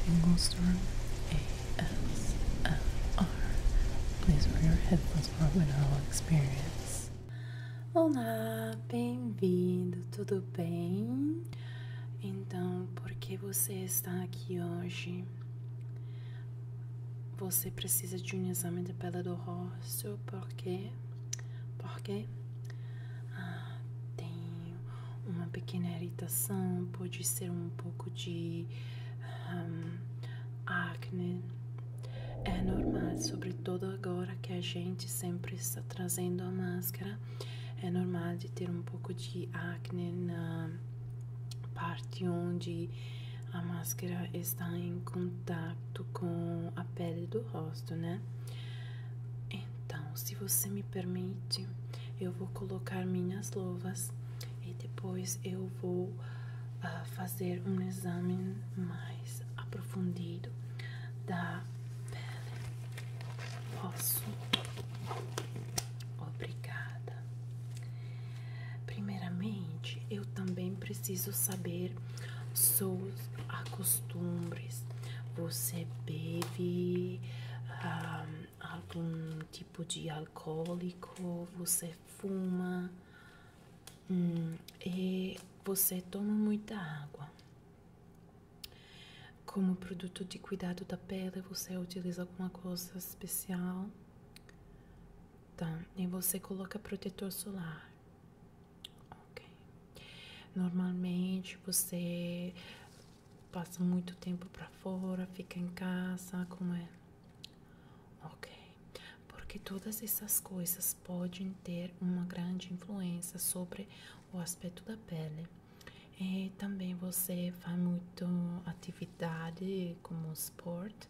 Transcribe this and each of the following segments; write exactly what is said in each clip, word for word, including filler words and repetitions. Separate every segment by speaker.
Speaker 1: Tinglestorm A S M R. Please wear your headphones for a binaural experience. Olá, bem-vindo, tudo bem? Então, por que você está aqui hoje? Você precisa de um exame de pele do rosto, por quê? Por quê? Ah, tem uma pequena irritação, pode ser um pouco de um, acne. É normal, sobretudo agora que a gente sempre está trazendo a máscara, é normal de ter um pouco de acne na parte onde a máscara está em contato com a pele do rosto, né? Então, se você me permite, eu vou colocar minhas luvas e depois eu vou uh, fazer um exame mais aprofundido da pele. Posso? Obrigada. Primeiramente, eu também preciso saber seus costumes. Você bebe um, algum tipo de alcoólico? Você fuma? Hum, e você toma muita água? Como produto de cuidado da pele, você utiliza alguma coisa especial? Tá, e você coloca protetor solar? Ok. Normalmente você passa muito tempo pra fora, fica em casa, como é? Ok. Porque todas essas coisas podem ter uma grande influência sobre o aspecto da pele. E também você faz muito atividade como esporte.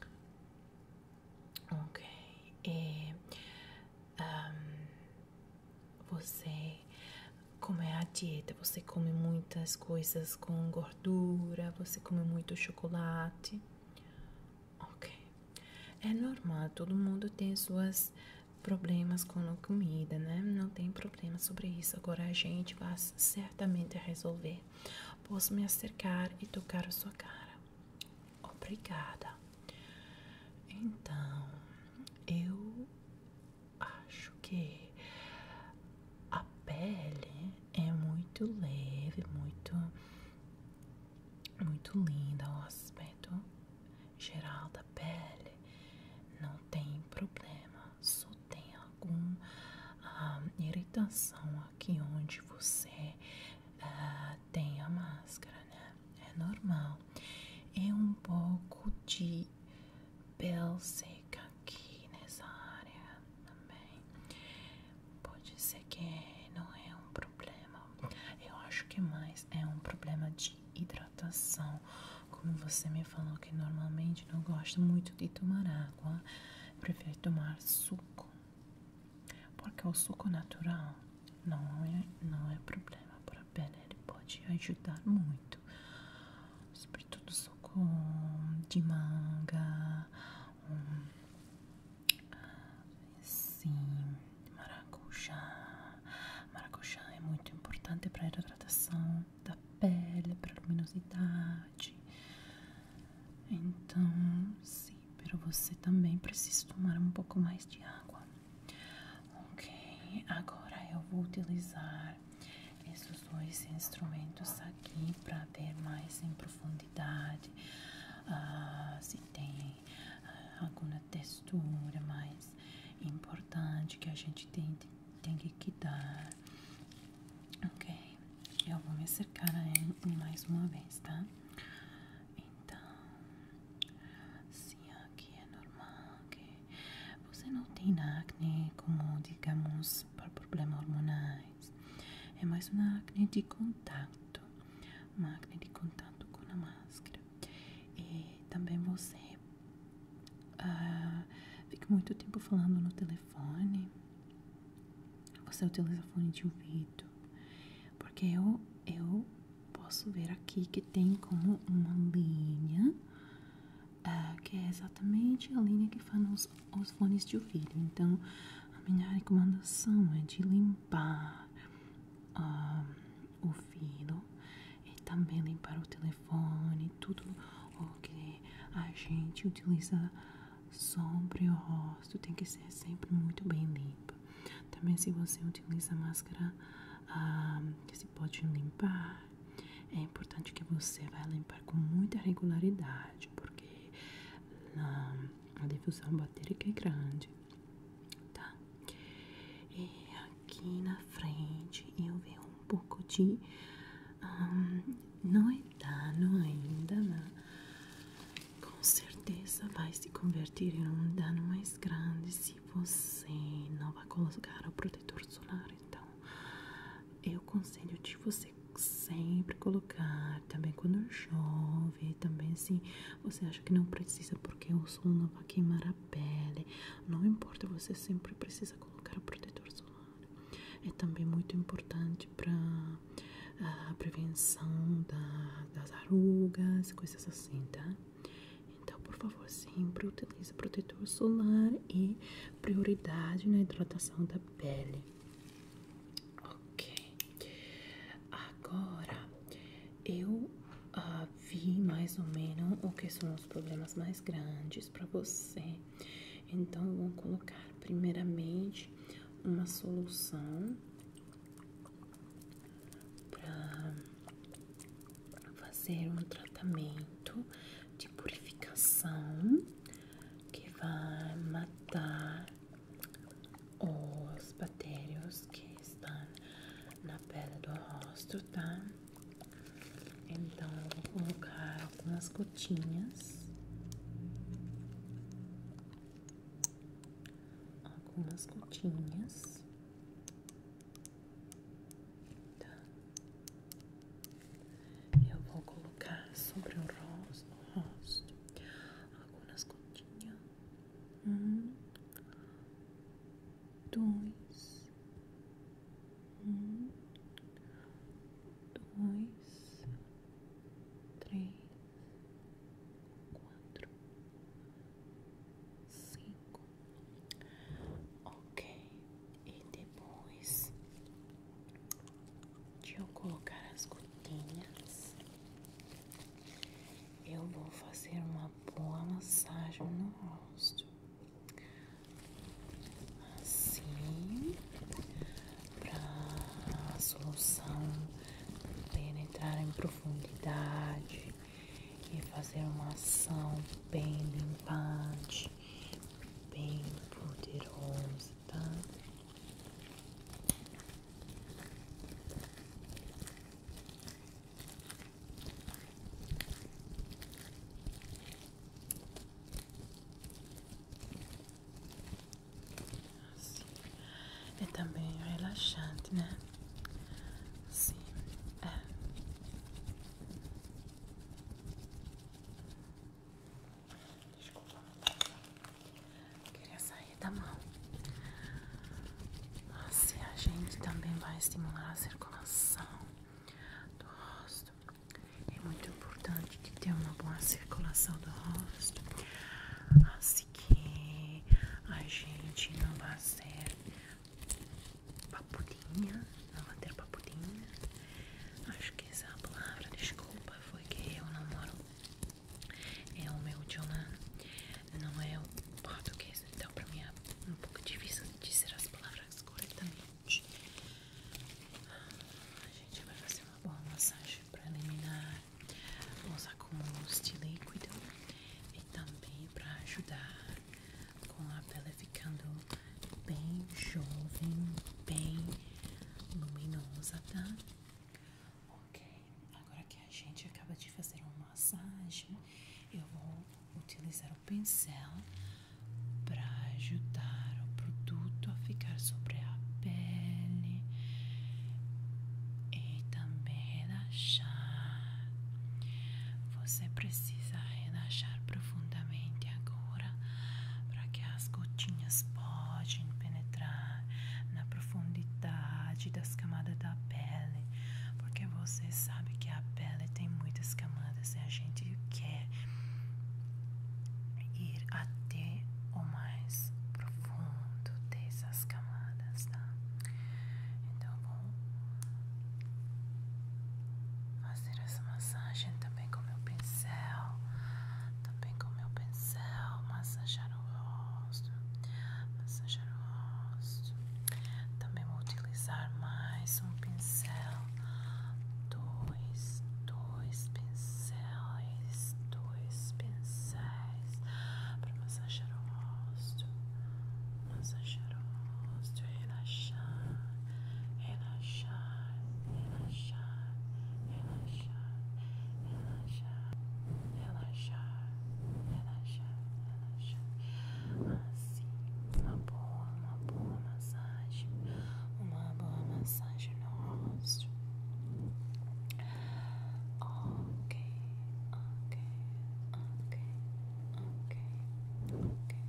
Speaker 1: Ok. E um, você, como é a dieta? Você come muitas coisas com gordura? Você come muito chocolate? Ok. É normal, todo mundo tem suas problemas com a comida, né? Não tem problema sobre isso. Agora a gente vai certamente resolver. Posso me acercar e tocar a sua cara? Obrigada. Então, eu acho que a pele é muito leve, muito, muito linda. O aspecto geral da pele não tem problema. Só tem alguma uh, irritação aqui onde você uh, tem a máscara, né? É normal. É um pouco de pele seca aqui nessa área também. Pode ser que não é um problema. Eu acho que mais é um problema de hidratação. Como você me falou que normalmente não gosta muito de tomar água, prefere tomar suco. Porque o suco natural não é, não é problema para a pele, ele pode ajudar muito. Sobretudo suco de manga, um, sim, maracujá. Maracujá é muito importante para a hidratação da pele, para a luminosidade. Então, sim, pero você também precisa tomar um pouco mais de água. Ok, agora eu vou utilizar esses dois instrumentos aqui para ver mais em profundidade uh, se tem uh, alguma textura mais importante que a gente tem, tem que quitar. Ok, eu vou me acercar em mais uma vez, tá? Então, sim, aqui é normal que você não tem acne como, digamos, para problemas hormonais. É mais uma acne de contato, uma acne de contato com a máscara. E também você uh, fica muito tempo falando no telefone. Você utiliza fone de ouvido, porque eu, eu posso ver aqui que tem como uma linha, uh, que é exatamente a linha que faz os, os fones de ouvido. Então, a minha recomendação é de limpar uh, o fio e também limpar o telefone, tudo o que gente utiliza sobre o rosto tem que ser sempre muito bem limpa. Também se você utiliza máscara ah, que se pode limpar, é importante que você vai limpar com muita regularidade, porque a, a difusão bactérica é grande, tá? E aqui na frente eu vejo um pouco de... Um, não é dano ainda, mas com certeza vai se converter em um dano mais grande se você não vai colocar o protetor solar. Então, eu aconselho de você sempre colocar, também quando chove, também se você acha que não precisa porque o sol não vai queimar a pele, não importa, você sempre precisa colocar o protetor solar. É também muito importante para a prevenção da, das rugas, coisas assim, tá? Então, por favor, sempre utilize protetor solar e prioridade na hidratação da pele. Ok. Agora, eu uh, vi mais ou menos o que são os problemas mais grandes para você. Então, vou colocar primeiramente uma solução para fazer um tratamento de purificação que vai matar os bactérias que estão na pele do rosto, tá? Então, eu vou colocar algumas gotinhas. Algumas gotinhas. Tá? Eu vou colocar sobre o rosto, o rosto. Algumas gotinhas. Um, dois, um, dois, três, quatro, cinco. Ok. E depois de eu colocar as gotinhas, eu vou fazer uma boa massagem no rosto. Assim, para a solução penetrar em profundidade e fazer uma ação bem limpante, bem poderosa, tá? Assim. É também relaxante, né? Sim, é. Desculpa. Queria sair da mão. Assim, a gente também vai estimular a circulação do rosto. É muito importante de ter uma boa circulação do rosto. Assim que a gente não vai ser papudinha, não vai ter papudinha. Acho que essa é a palavra, desculpa, foi que eu não moro. É o meu idioma, não é o português, então pra mim é um pouco difícil de dizer as palavras corretamente. A gente vai fazer uma boa massagem para eliminar os acúmulos de líquido e também para ajudar com a pele ficando bem jovem, bem luminosa, tá? Ok, agora que a gente acaba de fazer uma massagem, eu vou utilizar o pincel para ajudar o produto a ficar sobre a pele e também relaxar. Você precisa relaxar profundamente agora para que as gotinhas possam penetrar na profundidade das camadas da pele, porque você sabe que a pele tem muitas camadas e a gente quer ir até o mais profundo dessas camadas, tá? Então vou fazer essa massagem também com meu pincel, também com meu Ok.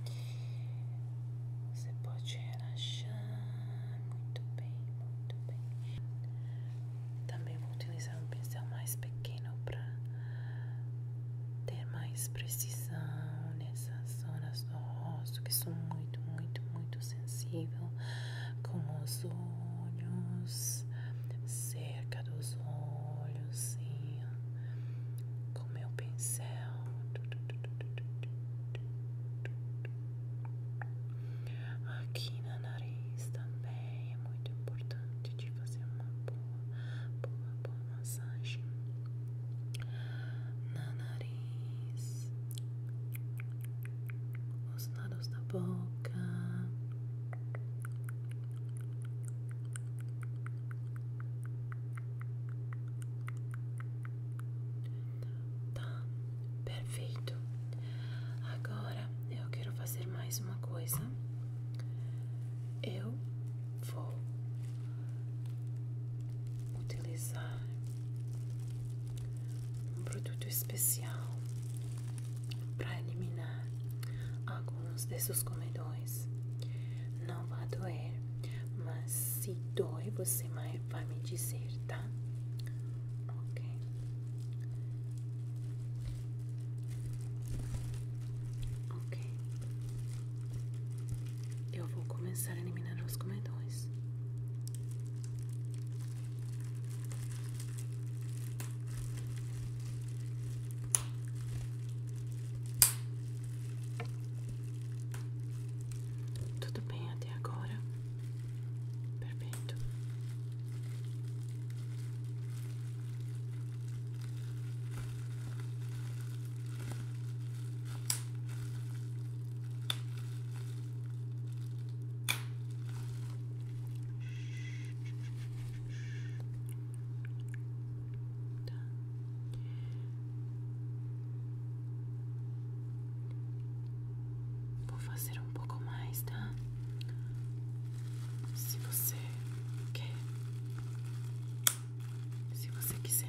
Speaker 1: Você pode relaxar. Muito bem, muito bem. Também vou utilizar um pincel mais pequeno para ter mais precisão nessas zonas do rosto que são muito, muito, muito sensíveis, como os olhos, cerca dos olhos, sim, com meu pincel. Aqui na nariz também é muito importante de fazer uma boa, boa, boa massagem na nariz, os lados da boca. Tá, perfeito. Agora eu quero fazer mais uma coisa. Eu vou utilizar um produto especial para eliminar alguns desses comedões. Não vai doer, mas se dói, você vai me dizer, tá? Ok. Ok. Eu vou começar a eliminar os comedões. Tudo bem até agora? Perfeito. Tá. Vou fazer um pouco mais, tá? Se você quer, se você quiser.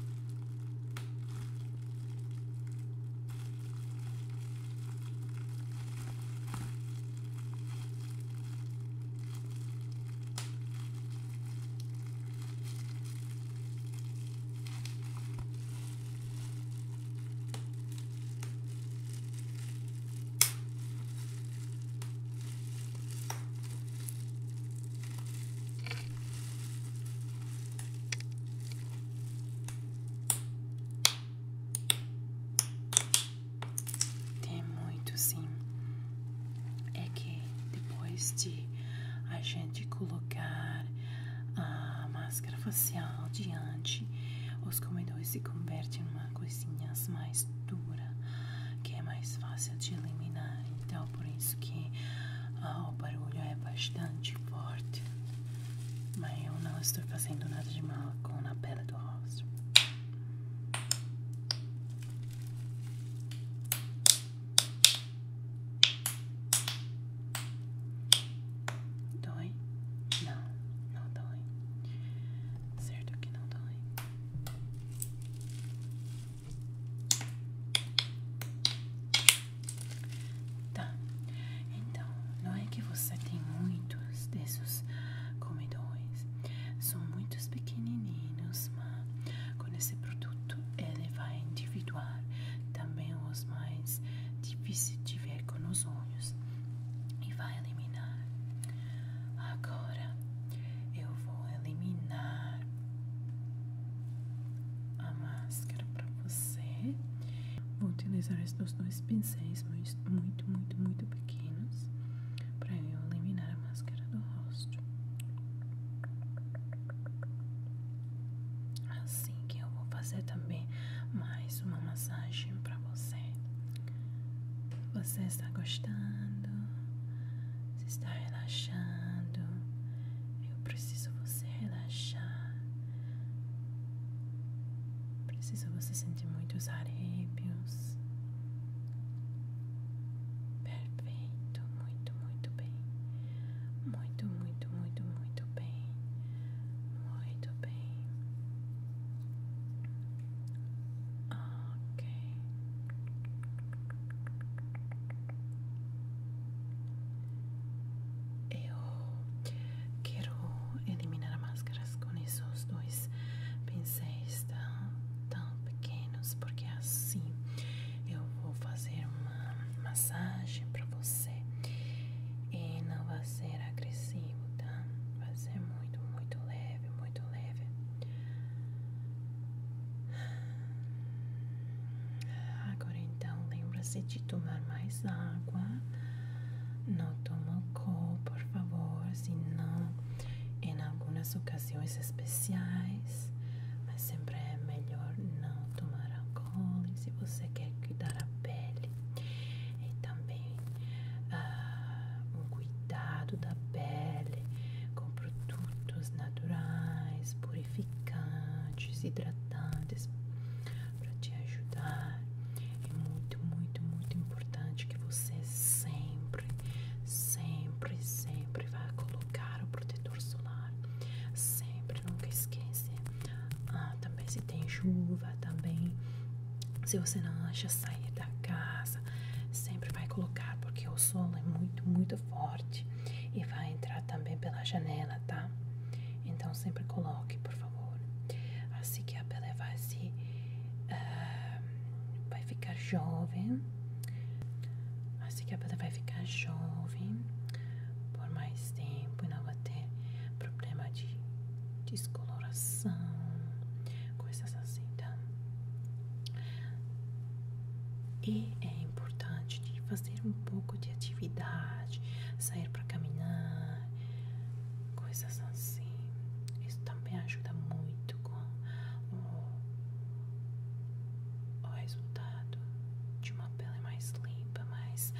Speaker 1: Tem muito, sim. É que depois de a gente colocar a máscara facial diante, os comedores se convertem em uma coisinha mais dura, que é mais fácil de eliminar. Então, por isso que ah, o barulho é bastante forte. Mas eu não estou fazendo nada de mal com a pele do rosto. Dói? Não, não dói. Certo que não dói. Tá. Então, não é que você tem muitos desses comedões. São muitos pequenininhos, mas com esse produto ele vai individuar também os mais difíceis de ver com os olhos e vai eliminar. Agora eu vou eliminar a máscara para você. Vou utilizar estes dois pincéis muito, muito, muito, muito pequenos para eu eliminar a máscara do rosto. Assim que eu vou fazer também mais uma massagem para você. Você está gostando? Você está relaxando? Eu preciso você relaxar. Preciso você sentir muitos arrepios. Perfeito, muito, muito bem. Muito, muito, muito, muito bem. Muito bem. Ok. lembre-se de tomar mais água. Não toma álcool, por favor, senão em algumas ocasiões especiais, mas sempre é melhor não tomar álcool se você quer cuidar da pele. E também ah, um cuidado da pele com produtos naturais, purificantes, hidratantes para te ajudar. É muito, muito, muito importante que você sempre, sempre, sempre vá colocar o protetor solar. Sempre, nunca esqueça. Ah, também se tem chuva, também se você não acha sair da casa, sempre vai colocar, porque o sol é muito, muito forte e vai entrar também pela janela, tá? Então sempre coloque, por favor. Assim que a pele vai se uh, vai ficar jovem. Assim que a pele vai ficar jovem por mais tempo e não vai ter problema de descoloração, coisas assim, tá? E é importante de fazer um pouco de atividade, sair para caminhar, coisas assim. Isso também ajuda muito com o, o resultado de uma pele mais limpa, mais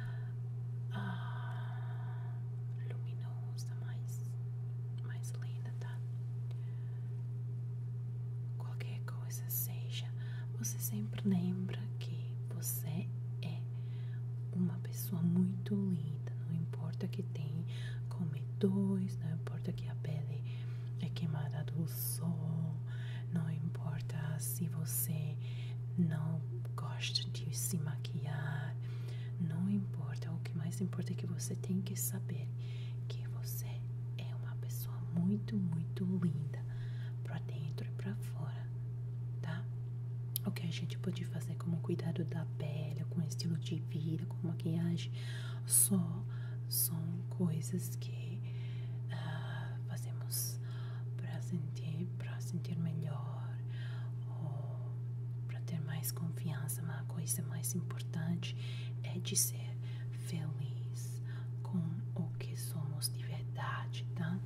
Speaker 1: ah, luminosa, mais, mais linda, tá? Qualquer coisa seja, você sempre lembra que você é uma pessoa muito linda. Não importa que tem comedores, não importa que a pele é queimada do sol, não importa se você não gosta de se maquiar, não importa. O que mais importa é que você tem que saber que você é uma pessoa muito, muito linda pra dentro e pra fora, tá? O que a gente pode fazer como cuidado da pele, com estilo de vida, com maquiagem, só são coisas que uh, fazemos para sentir, para sentir melhor, ou para ter mais confiança. Mas a coisa mais importante é de ser feliz com o que somos de verdade, tá?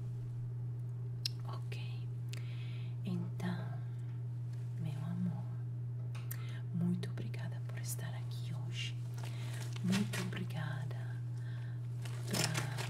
Speaker 1: Ok. Então, meu amor, muito obrigada por estar aqui hoje. Muito obrigada por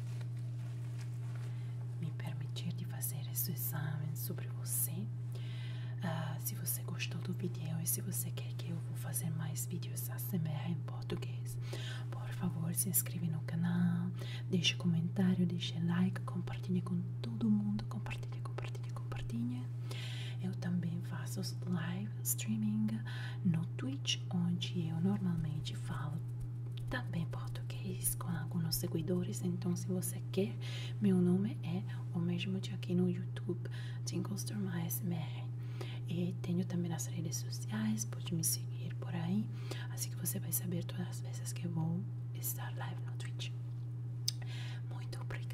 Speaker 1: me permitir de fazer esse exame sobre você. Uh, se você gostou do vídeo e se você quer que eu vou fazer mais vídeos A S M R em português, por favor, se inscreve no canal, deixe comentário, deixe like, compartilhe com todo mundo, compartilhe, compartilhe, compartilhe. Eu também faço live streaming no Twitch, onde eu normalmente falo também português com alguns seguidores. Então, se você quer, meu nome é o mesmo de aqui no YouTube, Tinglestorm A S M R. E tenho também nas redes sociais, pode me seguir por aí, assim que você vai saber todas as vezes que eu vou estar live no Twitch. Muito obrigada.